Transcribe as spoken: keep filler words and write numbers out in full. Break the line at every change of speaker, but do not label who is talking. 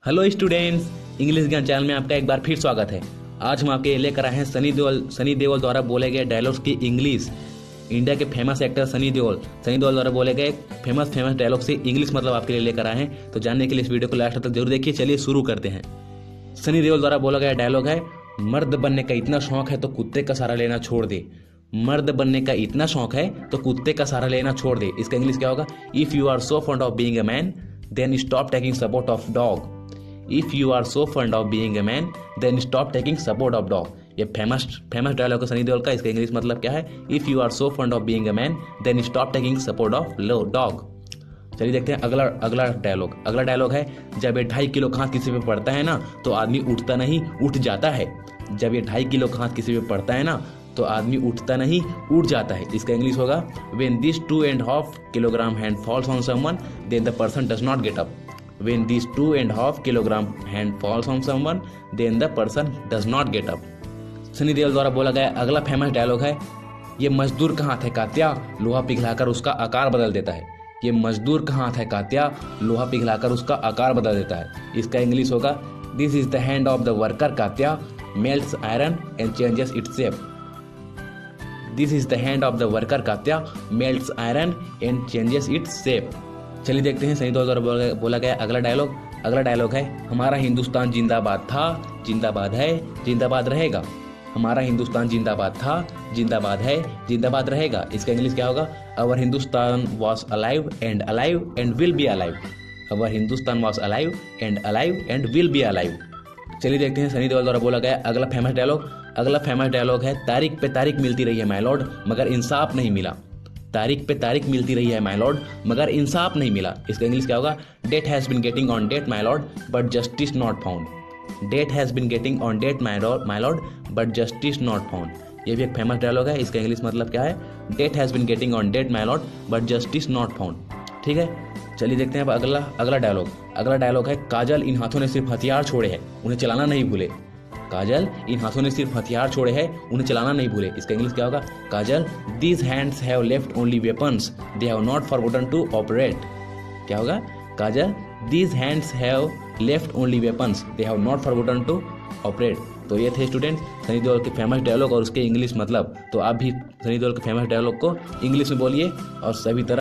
Hello students, English Gyan channel में आपका एक बार फिर स्वागत है। आज हम आपके लेकर आए हैं सनी देओल सनी देओल द्वारा बोले गए डायलॉग्स की इंग्लिश। इंडिया के फेमस एक्टर सनी देओल सनी देओल द्वारा बोले गए फेमस फेमस डायलॉग से इंग्लिश मतलब आपके लिए लेकर आए हैं। तो जानने के लिए इस वीडियो को लास्ट तक जरूर देखिए। चलिए शुरू करते हैं। सनी देओल द्वारा बोला गया डायलॉग है, मर्द बनने का इतना शौक है तो कुत्ते का सहारा लेना छोड़ दे। मर्द बनने का इतना शौक है तो कुत्ते का सहारा लेना छोड़ दे। इसका इंग्लिश क्या होगा? If you are so fond of being a man then stop taking support of dog. If you are so fond of being a man then stop taking support of dog. ये famous famous dialogue है सनी देओल का। इसका English मतलब क्या है? If you are so fond of being a man then stop taking support of dog. चलिए देखते हैं अगला अगला डायलॉग। अगला डायलॉग है, जब ये ढाई किलो का हाथ किसी पे पड़ता है ना तो आदमी उठता नहीं उठ जाता है। जब ये ढाई किलो का हाथ किसी पे पड़ता है ना तो आदमी उठता नहीं उठ जाता है। इसका इंग्लिश होगा, when this two and half kilogram hand falls on someone then the person does not get up. When these two and half kilogram hand falls on someone, then the person does not get up. Sunny Deol द्वारा बोला गया अगला famous dialogue है, ये मजदूर का हाथ है कात्या, लोहा पिघलाकर उसका आकार बदल देता है। ये मजदूर का हाथ है कात्या, लोहा पिघलाकर उसका आकार बदल देता है। इसका इंग्लिश होगा, this is the hand of the worker Katya, melts iron and changes its shape. This is the hand of the worker Katya, melts iron and changes its shape. चलिए देखते हैं सनी देओल द्वारा बोला गया अगला डायलॉग। अगला डायलॉग है, हमारा हिंदुस्तान जिंदाबाद था, जिंदाबाद है, जिंदाबाद रहेगा। हमारा हिंदुस्तान जिंदाबाद था, जिंदाबाद है, जिंदाबाद रहेगा। इसका इंग्लिश क्या होगा? Our Hindustan was alive and alive and will be alive. Our Hindustan was alive and alive and will be alive. चलिए देखते हैं सनी देओल द्वारा बोला गया अगला फेमस डायलॉग। अगला फेमस डायलॉग है, तारीख पे तारीख मिलती रही है माय लॉर्ड मगर इंसाफ नहीं मिला। तारीख पे तारीख मिलती रही है माय लॉर्ड मगर इंसाफ नहीं मिला। इसका इंग्लिश क्या होगा? Date has been getting on date my lord but justice not found. Date has been getting on date my lord my lord but justice not found. ये भी एक फेमस डायलॉग है। इसका इंग्लिश मतलब क्या है? Date has been getting on date my lord but justice not found. ठीक है, चलिए देखते हैं अब अगला अगला डायलॉग। अगला डायलॉग है, काजल इन हाथों ने सिर्फ हथियार छोड़े हैं, उन्हें चलाना नहीं भूले। काजल इन हाथों ने सिर्फ हथियार छोड़े हैं, उन्हें चलाना नहीं भूले। इसका इंग्लिश क्या होगा? Kajal these hands have left only weapons they have not forgotten to operate. क्या होगा? Kajal these hands have left only weapons they have not forgotten to operate. तो ये थे स्टूडेंट सनी देओल के फेमस डायलॉग और उसके इंग्लिश मतलब। तो आप भी सनी देओल के फेमस डायलॉग को इंग्लिश में बोलिए और सभी तरह